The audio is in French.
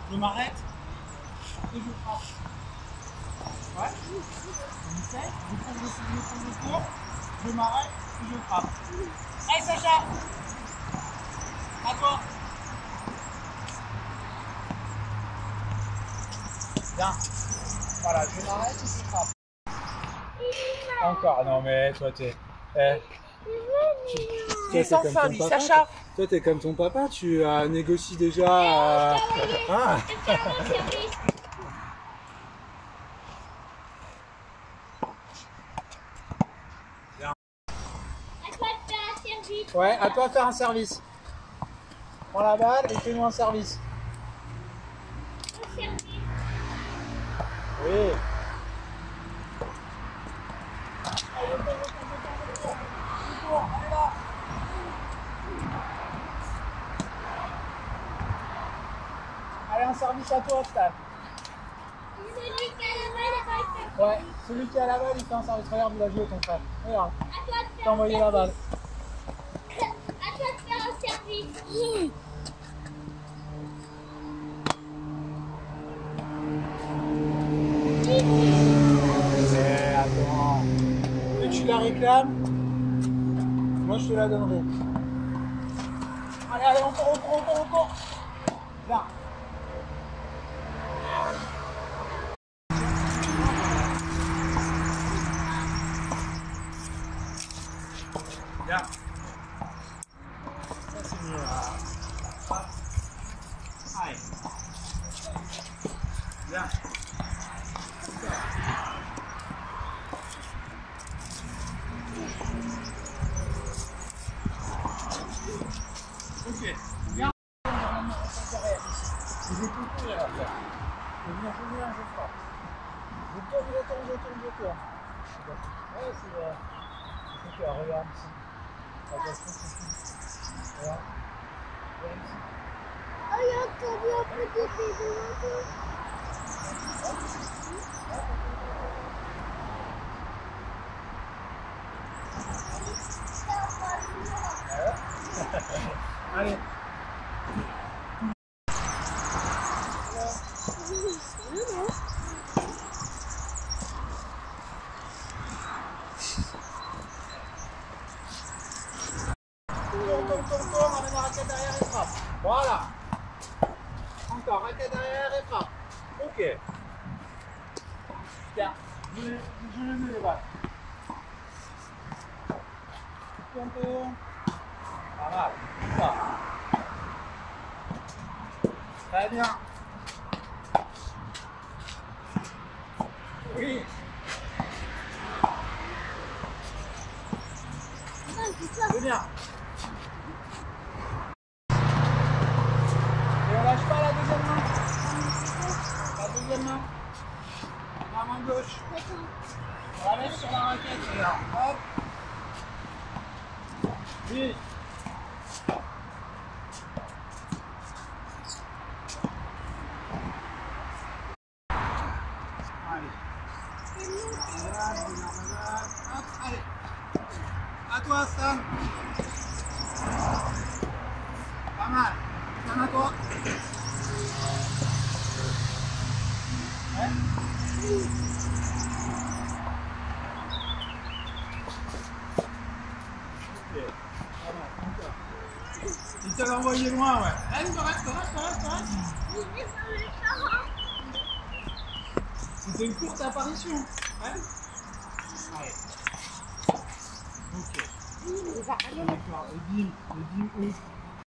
Je m'arrête et je frappe. Ouais. On essaie. Je prends le cours. Je m'arrête et je frappe. Allez Sacha. À toi. Bien. Voilà, je m'arrête et je frappe. Encore. Non mais toi t'es... Il est sans fin, dit Sacha. Toi, t'es comme ton papa, tu négocies déjà. Ah. Bien. À toi de faire un service. Ouais, à toi de faire un service. Prends la balle et fais-nous un service. Un service. Oui. Allez là. Allez, un service à toi, Stan. Celui qui a la balle, il va faire. Ouais, celui qui a la balle, il fait un service. Regarde, il a joué ton frère. Regarde, À toi de t'as faire envoyé la balle. À toi de faire un service. Mais attends. Et tu la réclames, moi je te la donnerai. Allez, allez, encore. Là. Bien. Ça c'est mieux. Allez. Bien. Ok. Bien. Je vais tout courir à faire. Je viens, je frappe. Je tourne. Ouais, c'est vrai. Ok, regarde ici. Attention, c'est regarde. Regarde ici. Oh, il y a encore un petit peu de Allez. Tourne, ramène la raquette derrière et frappe. Voilà. Encore, raquette derrière et frappe. Ok. Super. Je le mets les balles. Tourne. Pas mal. Ça. Très bien. Oui. C'est bien. Et on lâche pas la deuxième main. La deuxième main. La main gauche. On la met sur la raquette. Et là, hop. Oui. Allez. Hop, allez. À toi, Stan. Pas mal. Stan, à toi. Ouais. Ok. Pas mal. Encore. Il te l'a envoyé loin, ouais. Allez, reste. C'était une courte apparition. Ouais. Allez. Ok. D'accord. Et bim, où?